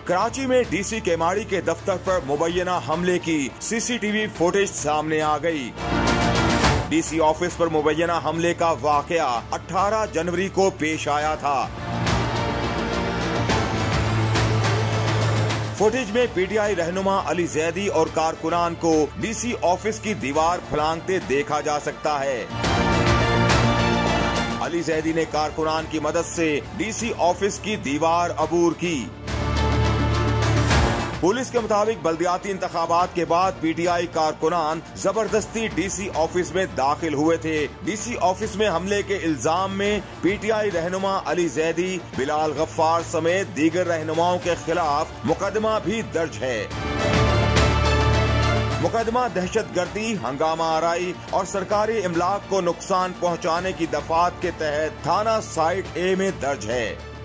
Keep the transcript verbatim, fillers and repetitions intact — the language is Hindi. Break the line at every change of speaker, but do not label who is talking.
कराची में डीसी केमाड़ी के दफ्तर पर मुबैना हमले की सीसीटीवी फुटेज सामने आ गई। डीसी ऑफिस पर मुबैना हमले का वाकया अठारह जनवरी को पेश आया था। फुटेज में पीटीआई रहनुमा अली जैदी और कारकुनान को डीसी ऑफिस की दीवार फलांगते देखा जा सकता है। अली जैदी ने कारकुनान की मदद से डीसी ऑफिस की दीवार अबूर की। पुलिस के मुताबिक बल्दियाती इंतखाबात के बाद पीटीआई कारकुनान जबरदस्ती डीसी ऑफिस में दाखिल हुए थे। डीसी ऑफिस में हमले के इल्जाम में पीटीआई रहनुमा अली जैदी, बिलाल गफ्फार समेत दीगर रहनुमाओं के खिलाफ मुकदमा भी दर्ज है। मुकदमा दहशतगर्दी, हंगामा आराई और सरकारी इमलाक को नुकसान पहुंचाने की दफात के तहत थाना साइट ए में दर्ज है।